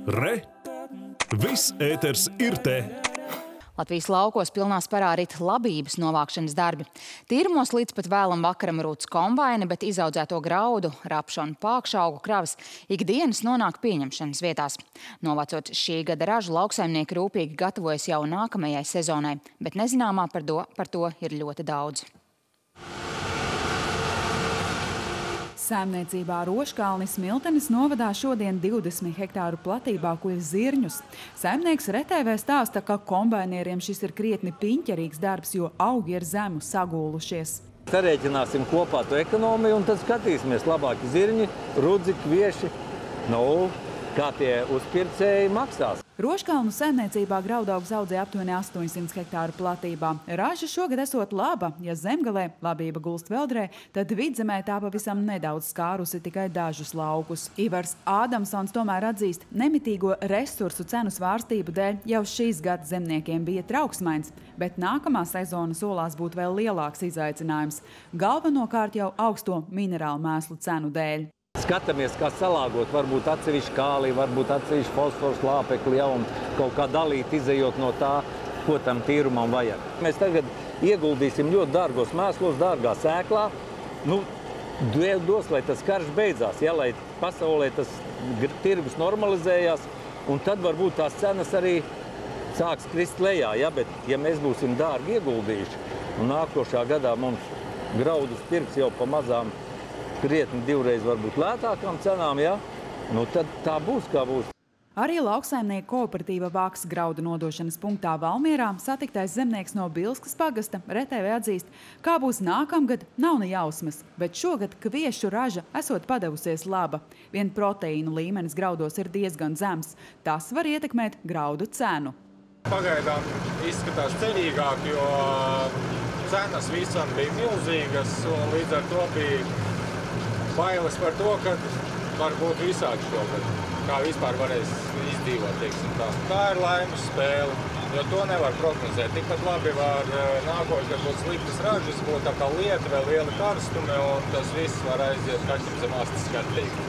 Re! Viss ēters ir te! Latvijas laukos pilnā sparā rit labības novākšanas darbi. Tīrumos līdz pat vēlam vakaram rūc kombaini, bet izaudzēto graudu, rapšu un pākšaugu kravas ikdienas nonāk pieņemšanas vietās. Novācot šī gada ražu, lauksaimnieki rūpīgi gatavojas jau nākamajai sezonai, bet nezināmā par to ir ļoti daudz. Saimniecībā Roškalnis Smiltenes novadā šodien 20 hektāru platībā kuļ zirņus. Saimnieks RTV stāsta, ka kombaineriem šis ir krietni piņķerīgs darbs, jo augi ir zemu sagūlušies. Sarēķināsim kopā to ekonomiju un tad skatīsimies labāki zirņi, rudzi, kvieši, kā tie uzpircēji maksās. Roškalnu saimniecībā graudaugus audzē aptuveni 800 hektāru platībā. Raža šogad esot laba, ja zemgalē labība gulst Veldrē, tad vidzemē tā pavisam nedaudz skārusi tikai dažus laukus. Ivars Ādamsons tomēr atzīst, nemitīgo resursu cenu svārstību dēļ jau šīs gada zemniekiem bija trauksmains, bet nākamā sezona solās būt vēl lielāks izaicinājums. Galvenokārt jau augsto minerālu mēslu cenu dēļ. Skatāmies, kā salāgot, varbūt atsevišķi kāli, varbūt atsevišķi fosfors, lāpekli, un kaut kā dalīt, izejot no tā, ko tam tīrumam vajag. Mēs tagad ieguldīsim ļoti dārgos mēslos, dārgā sēklā. Dos, lai tas karš beidzās, lai pasaulē tas tirgus normalizējās, un tad varbūt tās cenas arī sāks krist lejā. Bet, ja mēs būsim dārgi ieguldījuši, un nākošā gadā mums graudus pirks jau pa mazām, krietni divreiz varbūt lētākām cenām, tad tā būs, kā būs. Arī lauksaimnieku kooperatīva Vāks graudu nodošanas punktā Valmierā satiktais zemnieks no Bilskas pagasta RTV atzīst, kā būs nākamgad, nav ne jausmas, bet šogad kviešu raža esot padevusies laba. Vien proteīnu līmenis graudos ir diezgan zems. Tas var ietekmēt graudu cenu. Pagaidām izskatās ceļīgāk, jo cenas visam bija milzīgas, un līdz ar to bija bailes par to, ka var būt visādi šogad, kā vispār varēs izdzīvot, teiksim tā. Tā ir laimes spēle, jo to nevar prognozēt. Tikpat labi var nākošais būt sliktas ražas, būt tā kā lieta, vēl liela karstume, un tas viss var aiziet kaķim zem astes skatīgi.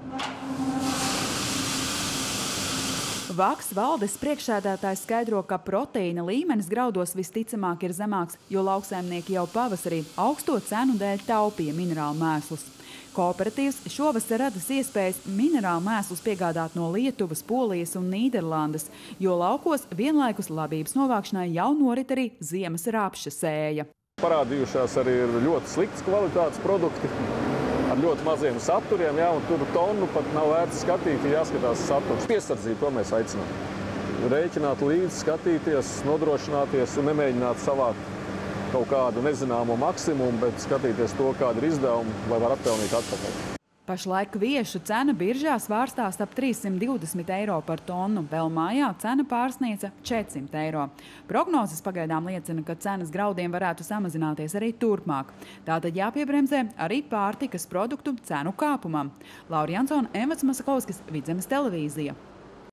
Vāks valdes priekšsēdētājs skaidro, ka proteīna līmenis graudos visticamāk ir zemāks, jo lauksaimnieki jau pavasarī augsto cenu dēļ taupīja minerālu mēslus. Kooperatīvs šovasar radas iespējas minerālu mēslus piegādāt no Lietuvas, Polijas un Nīderlandes, jo laukos vienlaikus labības novākšanai jau norit arī ziemas rapša sēja. Parādījušās arī ir ļoti sliktas kvalitātes produkti ar ļoti maziem saturiem, un tur tonu pat nav vērts skatīt, jāskatās saturs. Piesardzību, to mēs aicinām. Rēķināt līdzi, skatīties, nodrošināties un nemēģināt savākt kaut kādu nezināmo maksimumu, bet skatīties to, kāda ir izdevuma, lai var atpelnīt atpakaļ. Pašlaik kviešu cena biržā svārstās ap 320 eiro par tonu, vēl mājā cena pārsniedza 400 eiro. Prognozes pagaidām liecina, ka cenas graudiem varētu samazināties arī turpmāk. Tātad jāpiebremzē arī pārtikas produktu cenu kāpumam. Laura Jansone, Emats Masakovskis, Vidzemes televīzija.